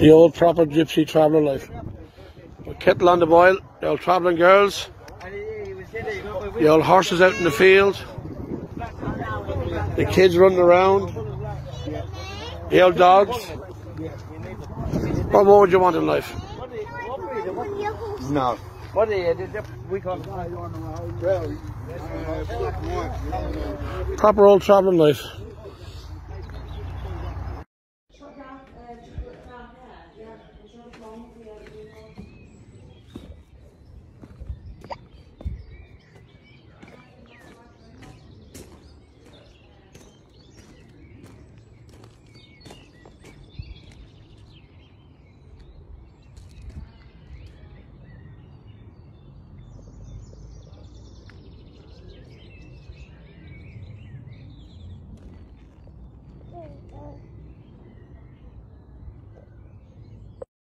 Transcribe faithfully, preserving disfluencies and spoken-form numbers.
The old proper gypsy traveller life. A kettle on the boil, the old travelling girls, the old horses out in the field, the kids running around, the old dogs. What more would you want in life? No. Proper old travelling life.